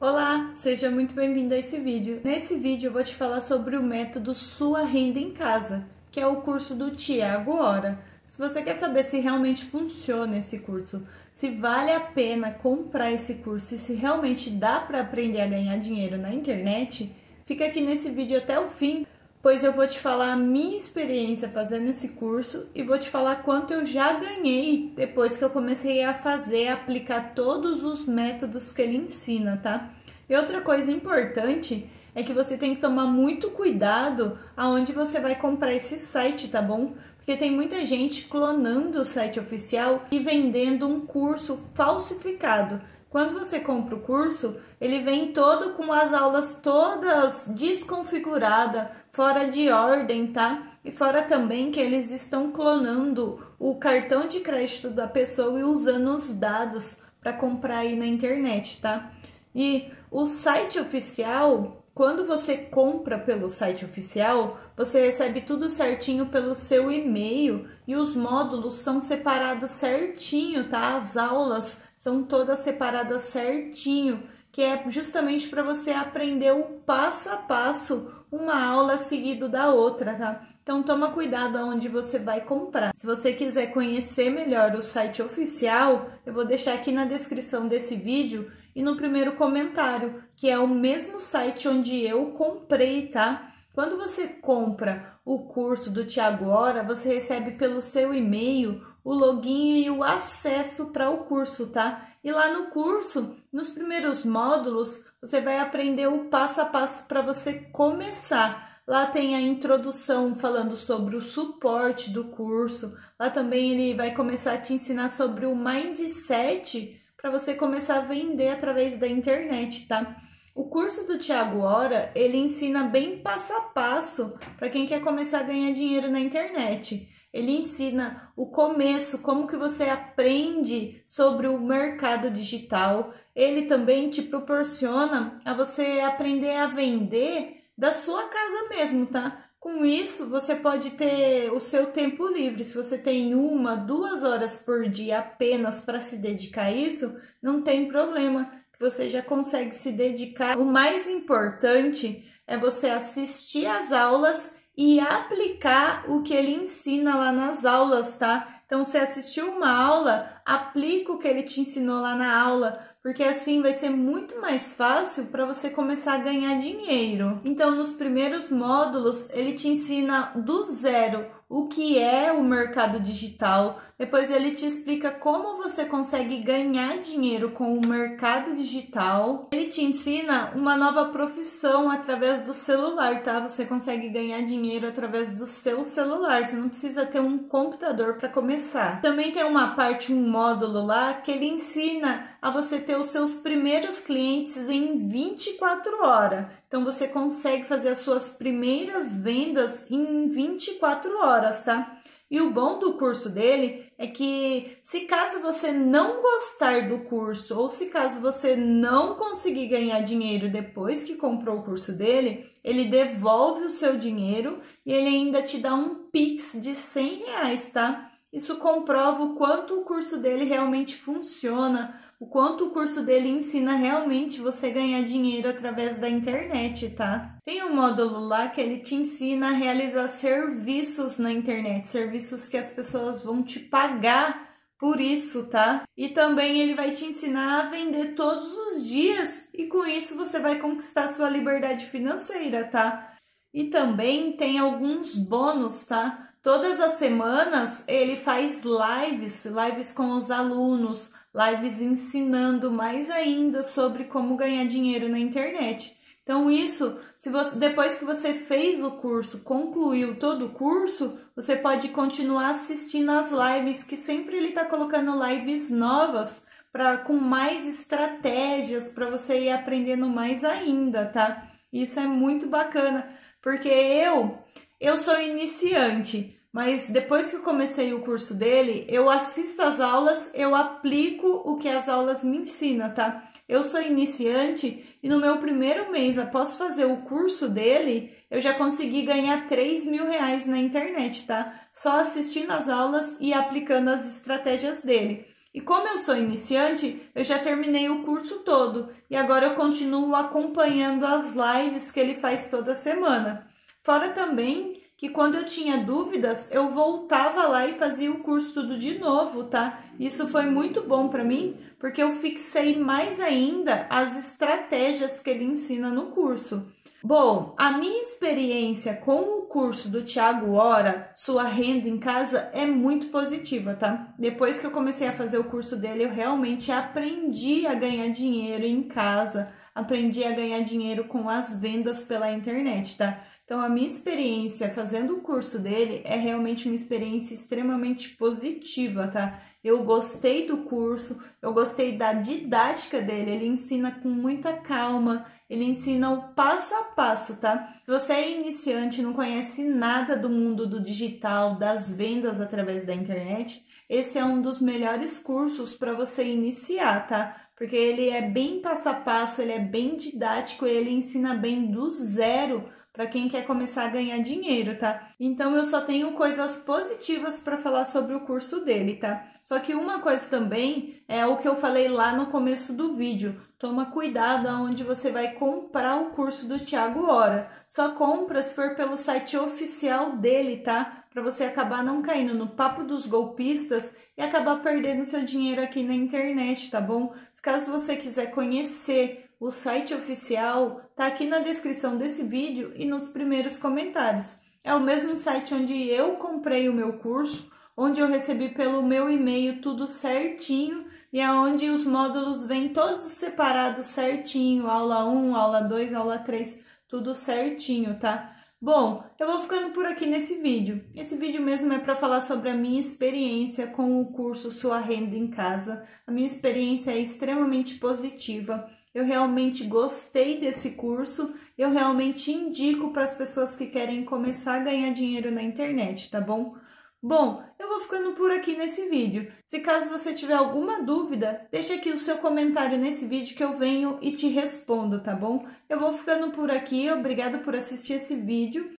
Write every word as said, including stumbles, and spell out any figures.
Olá, seja muito bem-vindo a esse vídeo. Nesse vídeo eu vou te falar sobre o método Sua Renda em Casa, que é o curso do Thiago Hora. Se você quer saber se realmente funciona esse curso, se vale a pena comprar esse curso e se realmente dá para aprender a ganhar dinheiro na internet, fica aqui nesse vídeo até o fim, pois eu vou te falar a minha experiência fazendo esse curso e vou te falar quanto eu já ganhei depois que eu comecei a fazer, a aplicar todos os métodos que ele ensina, tá? E outra coisa importante é que você tem que tomar muito cuidado aonde você vai comprar esse site, tá bom? Porque tem muita gente clonando o site oficial e vendendo um curso falsificado. Quando você compra o curso, ele vem todo com as aulas todas desconfiguradas, fora de ordem, tá? E fora também que eles estão clonando o cartão de crédito da pessoa e usando os dados para comprar aí na internet, tá? E o site oficial, quando você compra pelo site oficial, você recebe tudo certinho pelo seu e-mail e os módulos são separados certinho, tá? As aulas são todas separadas certinho, que é justamente para você aprender o passo a passo, uma aula seguido da outra, tá? Então toma cuidado aonde você vai comprar. Se você quiser conhecer melhor o site oficial, eu vou deixar aqui na descrição desse vídeo e no primeiro comentário, que é o mesmo site onde eu comprei, tá? Quando você compra o curso do Thiago Hora, você recebe pelo seu e-mail o login e o acesso para o curso, tá? E lá no curso, nos primeiros módulos, você vai aprender o passo a passo para você começar. Lá tem a introdução falando sobre o suporte do curso. Lá também ele vai começar a te ensinar sobre o mindset para você começar a vender através da internet, tá? O curso do Thiago Hora, ele ensina bem passo a passo para quem quer começar a ganhar dinheiro na internet. Ele ensina o começo, como que você aprende sobre o mercado digital. Ele também te proporciona a você aprender a vender da sua casa mesmo, tá? Com isso, você pode ter o seu tempo livre. Se você tem uma, duas horas por dia apenas para se dedicar a isso, não tem problema. Você já consegue se dedicar. O mais importante é você assistir às aulas e aplicar o que ele ensina lá nas aulas, tá? Então, você assistiu uma aula, aplica o que ele te ensinou lá na aula, porque assim vai ser muito mais fácil para você começar a ganhar dinheiro. Então, nos primeiros módulos, ele te ensina do zero o que é o mercado digital. Depois ele te explica como você consegue ganhar dinheiro com o mercado digital. Ele te ensina uma nova profissão através do celular, tá? Você consegue ganhar dinheiro através do seu celular. Você não precisa ter um computador para começar. Também tem uma parte, um módulo lá, que ele ensina a você ter os seus primeiros clientes em vinte e quatro horas. Então, você consegue fazer as suas primeiras vendas em vinte e quatro horas, tá? E o bom do curso dele é que, se caso você não gostar do curso ou se caso você não conseguir ganhar dinheiro depois que comprou o curso dele, ele devolve o seu dinheiro e ele ainda te dá um Pix de cem reais, tá? Isso comprova o quanto o curso dele realmente funciona, o quanto o curso dele ensina realmente você ganhar dinheiro através da internet, tá? Tem um módulo lá que ele te ensina a realizar serviços na internet, serviços que as pessoas vão te pagar por isso, tá? E também ele vai te ensinar a vender todos os dias e com isso você vai conquistar sua liberdade financeira, tá? E também tem alguns bônus, tá? Todas as semanas ele faz lives, lives com os alunos, lives ensinando mais ainda sobre como ganhar dinheiro na internet. Então isso, se você, depois que você fez o curso, concluiu todo o curso, você pode continuar assistindo as lives, que sempre ele está colocando lives novas, pra, com mais estratégias para você ir aprendendo mais ainda, tá? Isso é muito bacana, porque eu, eu sou iniciante, mas depois que eu comecei o curso dele, eu assisto as aulas, eu aplico o que as aulas me ensinam, tá? Eu sou iniciante e no meu primeiro mês, após fazer o curso dele, eu já consegui ganhar três mil reais na internet, tá? Só assistindo as aulas e aplicando as estratégias dele. E como eu sou iniciante, eu já terminei o curso todo e agora eu continuo acompanhando as lives que ele faz toda semana. Fora também que quando eu tinha dúvidas, eu voltava lá e fazia o curso tudo de novo, tá? Isso foi muito bom para mim, porque eu fixei mais ainda as estratégias que ele ensina no curso. Bom, a minha experiência com o curso do Thiago Hora, Sua Renda em Casa, é muito positiva, tá? Depois que eu comecei a fazer o curso dele, eu realmente aprendi a ganhar dinheiro em casa, aprendi a ganhar dinheiro com as vendas pela internet, tá? Então, a minha experiência fazendo o curso dele é realmente uma experiência extremamente positiva, tá? Eu gostei do curso, eu gostei da didática dele, ele ensina com muita calma, ele ensina o passo a passo, tá? Se você é iniciante, não conhece nada do mundo do digital, das vendas através da internet, esse é um dos melhores cursos para você iniciar, tá? Porque ele é bem passo a passo, ele é bem didático, ele ensina bem do zero para quem quer começar a ganhar dinheiro, tá? Então eu só tenho coisas positivas para falar sobre o curso dele, tá? Só que uma coisa também é o que eu falei lá no começo do vídeo. Toma cuidado aonde você vai comprar o curso do Thiago Hora. Só compra se for pelo site oficial dele, tá? Para você acabar não caindo no papo dos golpistas e acabar perdendo seu dinheiro aqui na internet, tá bom? Caso você quiser conhecer o site oficial, tá aqui na descrição desse vídeo e nos primeiros comentários. É o mesmo site onde eu comprei o meu curso, onde eu recebi pelo meu e-mail tudo certinho e é onde os módulos vêm todos separados certinho, aula um, aula dois, aula três, tudo certinho, tá? Bom, eu vou ficando por aqui nesse vídeo. Esse vídeo mesmo é para falar sobre a minha experiência com o curso Sua Renda em Casa. A minha experiência é extremamente positiva. Eu realmente gostei desse curso. Eu realmente indico para as pessoas que querem começar a ganhar dinheiro na internet, tá bom? Bom, eu vou ficando por aqui nesse vídeo. Se caso você tiver alguma dúvida, deixa aqui o seu comentário nesse vídeo que eu venho e te respondo, tá bom? Eu vou ficando por aqui, obrigada por assistir esse vídeo